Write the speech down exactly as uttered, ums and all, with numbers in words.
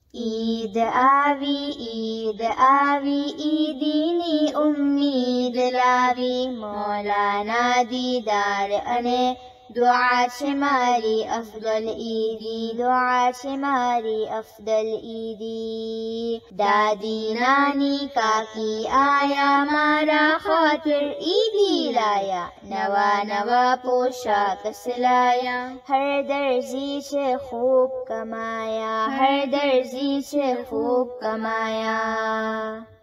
ईद आवी ईद आवी ईदीनी उम्मीद लावी, मौलाना दीदार अने दुआ छे मारी अफदल ईदी, दुआ छे मारी अफदल ईदी। दादी नानी काकी आया मारा खातिर ईदी लाया, नवा नवा पोशाक सिलाया, हर दर्जी से खूब कमाया, हर दर्जी से खूब कमाया।